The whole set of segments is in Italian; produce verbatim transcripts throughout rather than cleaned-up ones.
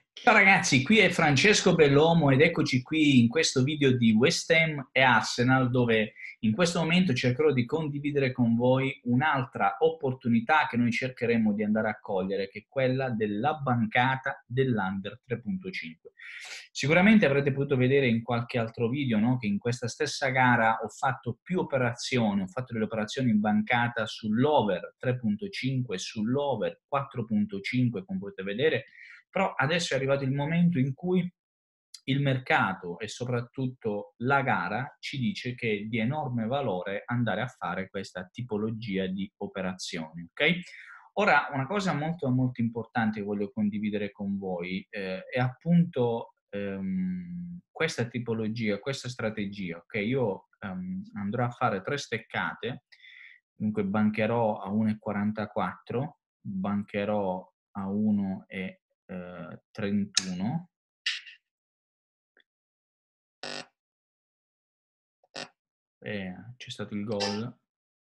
Ciao ragazzi, qui è Francesco Bellomo ed eccoci qui in questo video di West Ham e Arsenal dove in questo momento cercherò di condividere con voi un'altra opportunità che noi cercheremo di andare a cogliere, che è quella della bancata dell'Under tre punto cinque. Sicuramente avrete potuto vedere in qualche altro video, no, che in questa stessa gara ho fatto più operazioni, ho fatto delle operazioni in bancata sull'over tre punto cinque e sull'over quattro punto cinque, come potete vedere. Però adesso è arrivato il momento in cui il mercato e soprattutto la gara ci dice che è di enorme valore andare a fare questa tipologia di operazioni, ok? Ora, una cosa molto molto importante che voglio condividere con voi eh, è appunto ehm, questa tipologia, questa strategia, ok? Io ehm, andrò a fare tre steccate, dunque bancherò a uno e quarantaquattro, bancherò a uno e trentuno. E c'è stato il gol.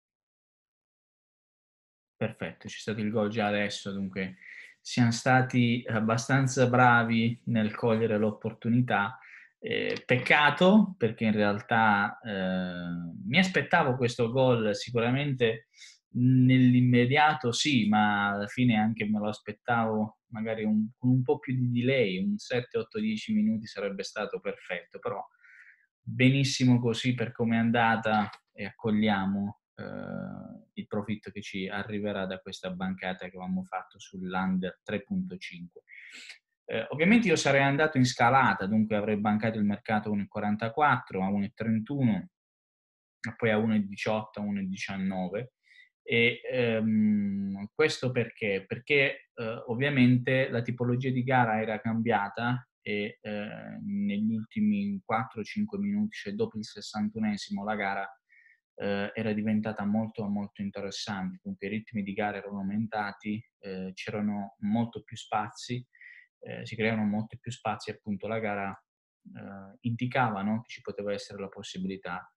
Perfetto, c'è stato il gol già adesso, dunque siamo stati abbastanza bravi nel cogliere l'opportunità. Eh, peccato perché in realtà eh, mi aspettavo questo gol sicuramente nell'immediato, sì, ma alla fine anche me lo aspettavo magari un, con un po' più di delay, un sette otto dieci minuti sarebbe stato perfetto, però benissimo così per come è andata e accogliamo eh, il profitto che ci arriverà da questa bancata che avevamo fatto sull'Under tre punto cinque. Eh, ovviamente io sarei andato in scalata, dunque avrei bancato il mercato a uno e quarantaquattro, a uno e trentuno, poi a uno e diciotto, a uno e diciannove. E ehm, questo perché? Perché eh, ovviamente la tipologia di gara era cambiata e eh, negli ultimi quattro cinque minuti, cioè dopo il sessantunesimo, la gara eh, era diventata molto molto interessante, dunque i ritmi di gara erano aumentati, eh, c'erano molto più spazi, eh, si creavano molti più spazi, appunto la gara eh, indicava, no, che ci poteva essere la possibilità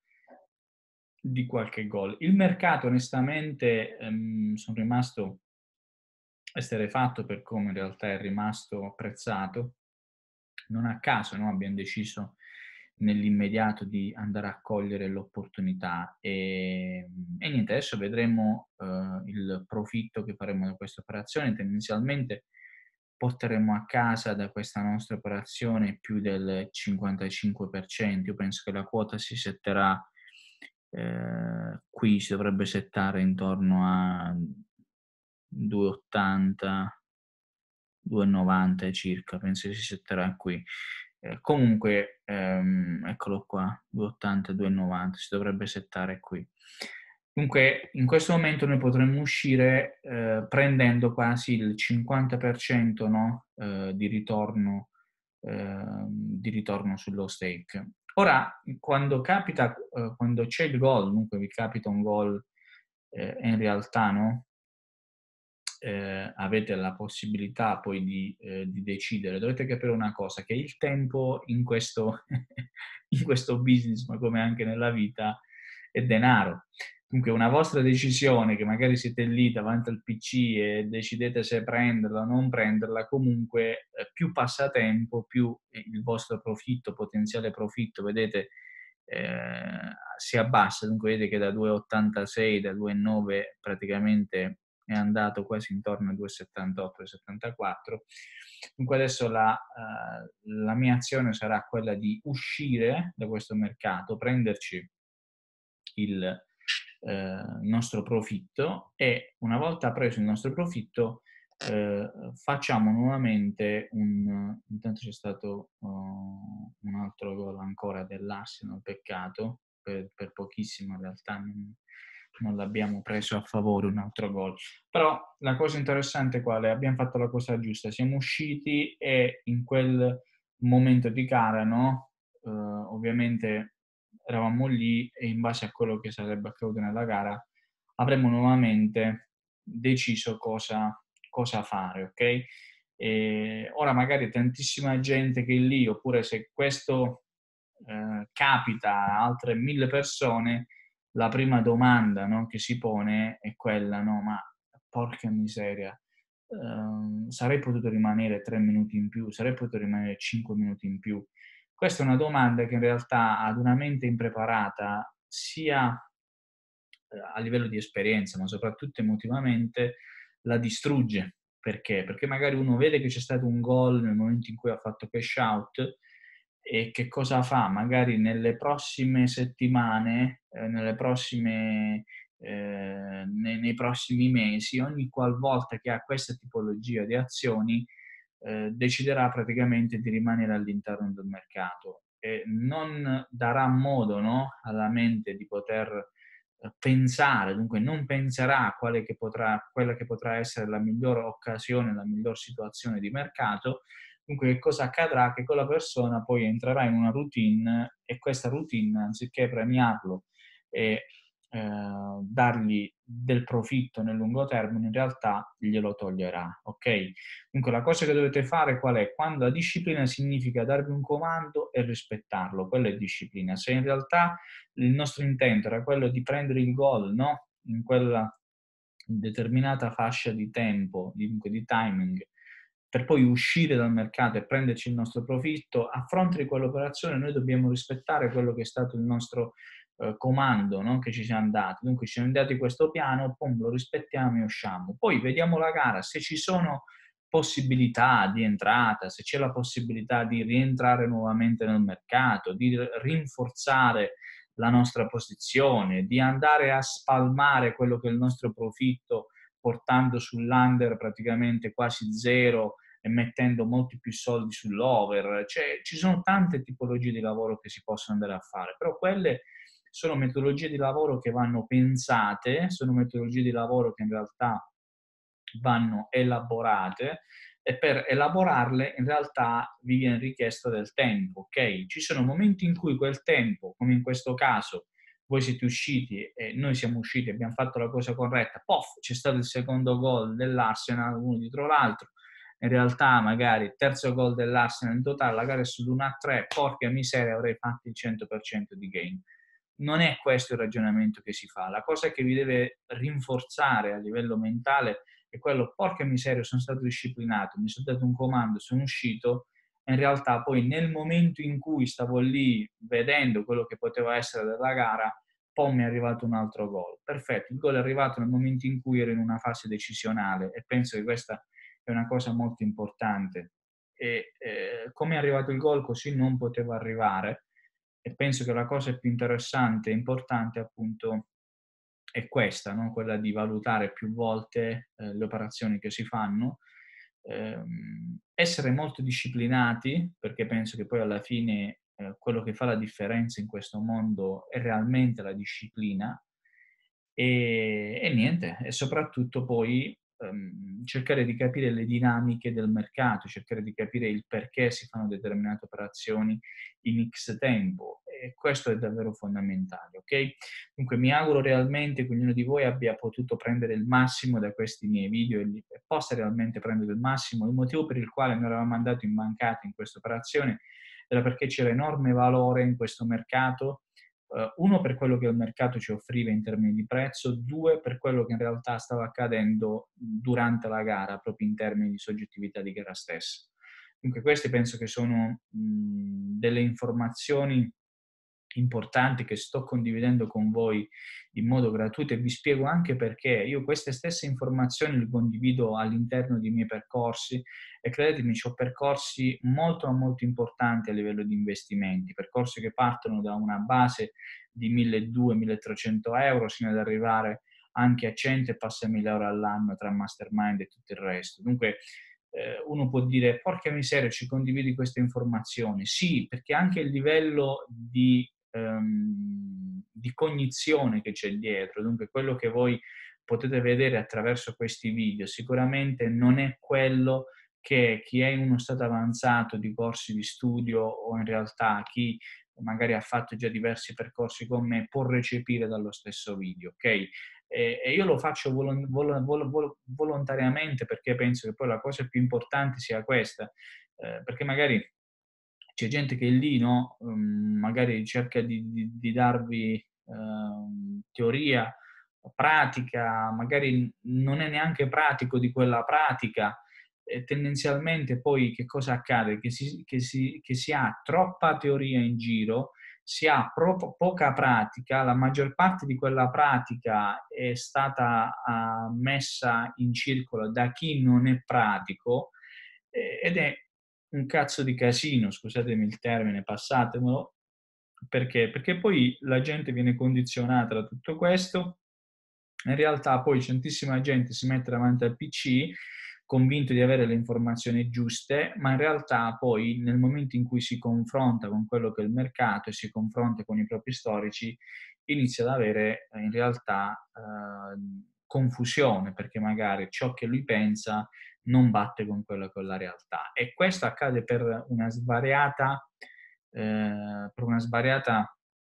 di qualche gol. Il mercato onestamente ehm, sono rimasto esterrefatto per come in realtà è rimasto apprezzato. Non a caso, no, abbiamo deciso nell'immediato di andare a cogliere l'opportunità e, e niente, adesso vedremo eh, il profitto che faremo da questa operazione. Tendenzialmente porteremo a casa da questa nostra operazione più del cinquantacinque per cento. Io penso che la quota si setterà eh, qui, si dovrebbe settare intorno a due e ottanta, due e novanta circa, penso che si setterà qui. Eh, comunque, ehm, eccolo qua, due e ottanta, due e novanta, si dovrebbe settare qui. Dunque, in questo momento noi potremmo uscire eh, prendendo quasi il cinquanta per cento, no, eh, di ritorno, eh, di ritorno sullo stake. Ora, quando capita, eh, quando c'è il gol, dunque vi capita un gol eh, in realtà, no? Eh, avete la possibilità poi di, eh, di decidere. Dovete capire una cosa, che il tempo in questo, in questo business, ma come anche nella vita, è denaro. Dunque una vostra decisione, che magari siete lì davanti al P C e decidete se prenderla o non prenderla, comunque eh, più passa tempo, più il vostro profitto, potenziale profitto, vedete, eh, si abbassa. Dunque vedete che da due virgola ottantasei, da due virgola nove praticamente è andato quasi intorno a due virgola settantotto, due virgola settantaquattro. Dunque adesso la, uh, la mia azione sarà quella di uscire da questo mercato, prenderci il eh, nostro profitto e una volta preso il nostro profitto eh, facciamo nuovamente un... Intanto c'è stato uh, un altro gol ancora dell'Arsenal, peccato, per, per pochissimo in realtà non, non l'abbiamo preso a favore un altro gol. Però la cosa interessante qual è? Abbiamo fatto la cosa giusta, siamo usciti e in quel momento di gara, no? Uh, ovviamente eravamo lì e in base a quello che sarebbe accaduto nella gara avremmo nuovamente deciso cosa, cosa fare, ok? E ora magari tantissima gente che è lì, oppure se questo eh, capita a altre mille persone, la prima domanda, no, che si pone è quella, no, ma porca miseria, ehm, sarei potuto rimanere tre minuti in più, sarei potuto rimanere cinque minuti in più? Questa è una domanda che in realtà ad una mente impreparata, sia ehm, a livello di esperienza, ma soprattutto emotivamente, la distrugge. Perché? Perché magari uno vede che c'è stato un gol nel momento in cui ha fatto cash out e che cosa fa? Magari nelle prossime settimane, ehm, nelle prossime ehm, ne nei prossimi mesi, ogni qualvolta che ha questa tipologia di azioni, ehm, deciderà praticamente di rimanere all'interno del mercato e non darà modo, no, alla mente di poter ehm, pensare, dunque non penserà a quale che potrà quella che potrà essere la miglior occasione, la miglior situazione di mercato. Dunque che cosa accadrà? Che quella persona poi entrerà in una routine e questa routine, anziché premiarlo e ehm, dargli del profitto nel lungo termine, in realtà glielo toglierà, okay? Dunque la cosa che dovete fare qual è? Quando la disciplina significa darvi un comando e rispettarlo, quella è disciplina. Se in realtà il nostro intento era quello di prendere il gol, no, in quella determinata fascia di tempo, dunque di timing, per poi uscire dal mercato e prenderci il nostro profitto, a fronte di quell'operazione noi dobbiamo rispettare quello che è stato il nostro eh, comando, no, che ci siamo dati. Dunque ci siamo dati questo piano, pum, lo rispettiamo e usciamo. Poi vediamo la gara, se ci sono possibilità di entrata, se c'è la possibilità di rientrare nuovamente nel mercato, di rinforzare la nostra posizione, di andare a spalmare quello che è il nostro profitto portando sull'under praticamente quasi zero e mettendo molti più soldi sull'over. Cioè, ci sono tante tipologie di lavoro che si possono andare a fare, però quelle sono metodologie di lavoro che vanno pensate, sono metodologie di lavoro che in realtà vanno elaborate e per elaborarle in realtà vi viene richiesto del tempo, ok? Ci sono momenti in cui quel tempo, come in questo caso, voi siete usciti e noi siamo usciti, abbiamo fatto la cosa corretta, pof, c'è stato il secondo gol dell'Arsenal, uno dietro l'altro, in realtà magari il terzo gol dell'Arsenal in totale, la gara è sull'uno a tre, porca miseria, avrei fatto il cento per cento di gain. Non è questo il ragionamento che si fa, la cosa che vi deve rinforzare a livello mentale è quello, porca miseria, sono stato disciplinato, mi sono dato un comando, sono uscito, e in realtà poi nel momento in cui stavo lì vedendo quello che poteva essere della gara, poi mi è arrivato un altro gol. Perfetto, il gol è arrivato nel momento in cui ero in una fase decisionale e penso che questa è una cosa molto importante. E eh, come è arrivato il gol, così non poteva arrivare. E penso che la cosa più interessante e importante appunto è questa, no? Quella di valutare più volte eh, le operazioni che si fanno, ehm, essere molto disciplinati, perché penso che poi alla fine eh, quello che fa la differenza in questo mondo è realmente la disciplina e, e niente, e soprattutto poi ehm, cercare di capire le dinamiche del mercato, cercare di capire il perché si fanno determinate operazioni in X tempo e questo è davvero fondamentale, ok? Dunque mi auguro realmente che ognuno di voi abbia potuto prendere il massimo da questi miei video e li- e possa realmente prendere il massimo. Il motivo per il quale noi eravamo andati in bancata in questa operazione era perché c'era enorme valore in questo mercato, eh, uno per quello che il mercato ci offriva in termini di prezzo, due per quello che in realtà stava accadendo durante la gara, proprio in termini di soggettività di gara stessa. Dunque queste penso che sono mh, delle informazioni importanti che sto condividendo con voi in modo gratuito e vi spiego anche perché io queste stesse informazioni le condivido all'interno dei miei percorsi e credetemi, ho percorsi molto molto importanti a livello di investimenti, percorsi che partono da una base di milleduecento-milletrecento euro sino ad arrivare anche a cento e passa mille euro all'anno tra mastermind e tutto il resto. Dunque eh, uno può dire, porca miseria, ci condividi queste informazioni. Sì, perché anche il livello di, ehm, di cognizione che c'è dietro, dunque quello che voi potete vedere attraverso questi video, sicuramente non è quello che chi è in uno stato avanzato di corsi di studio o in realtà chi magari ha fatto già diversi percorsi con me può recepire dallo stesso video, ok? E, e io lo faccio volo, volo, volo, volontariamente perché penso che poi la cosa più importante sia questa, eh, perché magari c'è gente che è lì, no? Um, magari cerca di, di, di darvi um, teoria pratica, magari non è neanche pratico di quella pratica, e tendenzialmente poi che cosa accade? Che si, che si, che si ha troppa teoria in giro, si ha pro- poca pratica, la maggior parte di quella pratica è stata uh, messa in circolo da chi non è pratico, eh, ed è un cazzo di casino, scusatemi il termine, passatemelo, perché? Perché poi la gente viene condizionata da tutto questo. In realtà poi tantissima gente si mette davanti al P C convinto di avere le informazioni giuste, ma in realtà poi nel momento in cui si confronta con quello che è il mercato e si confronta con i propri storici, inizia ad avere eh, in realtà eh, confusione, perché magari ciò che lui pensa non batte con quello che è la realtà. E questo accade per una svariata, eh, per una svariata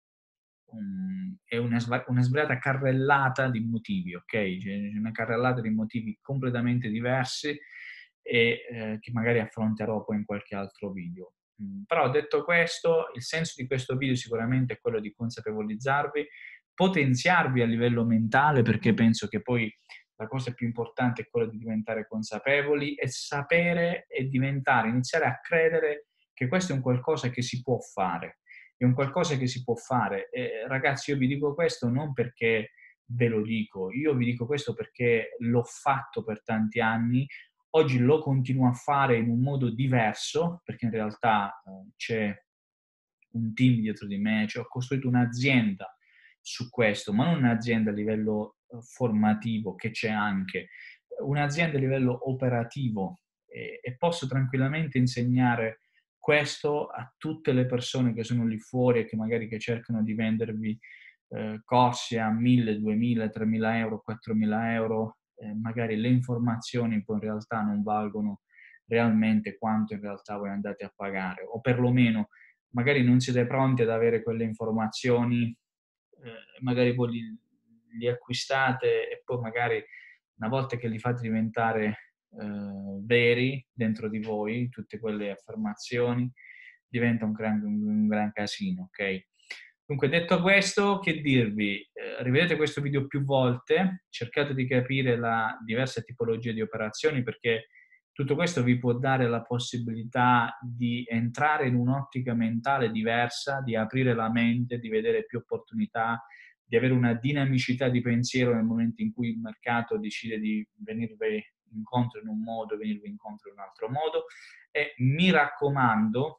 um, è una, sva- una svariata carrellata di motivi, ok? C'è una carrellata di motivi completamente diversi e eh, che magari affronterò poi in qualche altro video. Mm, però detto questo, il senso di questo video sicuramente è quello di consapevolizzarvi, potenziarvi a livello mentale, perché penso che poi la cosa più importante è quella di diventare consapevoli e sapere e diventare, iniziare a credere che questo è un qualcosa che si può fare, è un qualcosa che si può fare. E, ragazzi, io vi dico questo non perché ve lo dico, io vi dico questo perché l'ho fatto per tanti anni, oggi lo continuo a fare in un modo diverso, perché in realtà eh, c'è un team dietro di me, cioè ho costruito un'azienda su questo, ma non un'azienda a livello eh, formativo, che c'è anche, un'azienda a livello operativo, e, e posso tranquillamente insegnare questo a tutte le persone che sono lì fuori e che magari che cercano di vendervi eh, corsi a mille, duemila, tremila euro, quattromila euro, eh, magari le informazioni poi in realtà non valgono realmente quanto in realtà voi andate a pagare, o perlomeno magari non siete pronti ad avere quelle informazioni, eh, magari voi li, li acquistate e poi magari una volta che li fate diventare eh, veri dentro di voi, tutte quelle affermazioni, diventa un gran, un gran casino, ok? Dunque, detto questo, che dirvi? Eh, rivedete questo video più volte, cercate di capire la diversa tipologia di operazioni, perché tutto questo vi può dare la possibilità di entrare in un'ottica mentale diversa, di aprire la mente, di vedere più opportunità, di avere una dinamicità di pensiero nel momento in cui il mercato decide di venirvi incontro in un modo, venirvi incontro in un altro modo. E mi raccomando,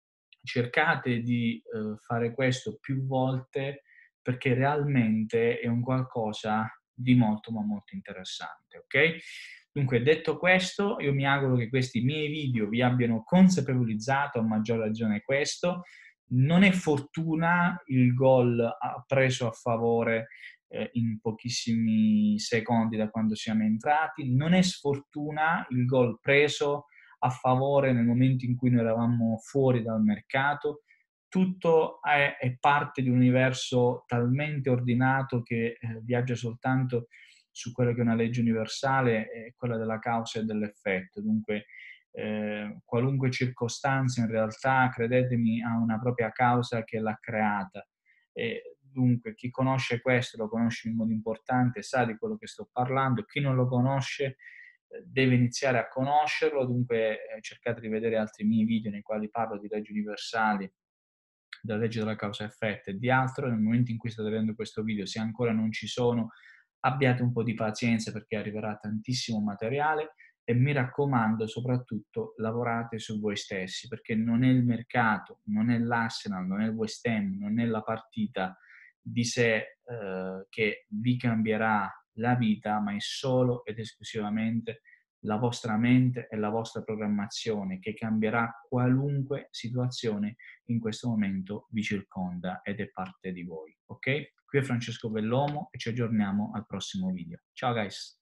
cercate di eh, fare questo più volte, perché realmente è un qualcosa di molto ma molto interessante, ok? Dunque, detto questo, io mi auguro che questi miei video vi abbiano consapevolizzato, a maggior ragione questo. Non è fortuna il gol preso a favore eh, in pochissimi secondi da quando siamo entrati, non è sfortuna il gol preso a favore nel momento in cui noi eravamo fuori dal mercato. Tutto è, è parte di un universo talmente ordinato che eh, viaggia soltanto su quella che è una legge universale, è quella della causa e dell'effetto. Dunque, eh, qualunque circostanza in realtà, credetemi, ha una propria causa che l'ha creata. E dunque, chi conosce questo, lo conosce in modo importante, sa di quello che sto parlando. Chi non lo conosce eh, deve iniziare a conoscerlo. Dunque, eh, cercate di vedere altri miei video nei quali parlo di leggi universali, della legge della causa-effetto e di altro. Nel momento in cui state vedendo questo video, se ancora non ci sono, abbiate un po' di pazienza, perché arriverà tantissimo materiale. E mi raccomando, soprattutto, lavorate su voi stessi, perché non è il mercato, non è l'Arsenal, non è il West Ham, non è la partita di sé eh, che vi cambierà la vita, ma è solo ed esclusivamente la vostra mente e la vostra programmazione che cambierà qualunque situazione in questo momento vi circonda ed è parte di voi, ok? Qui è Francesco Bellomo e ci aggiorniamo al prossimo video. Ciao guys!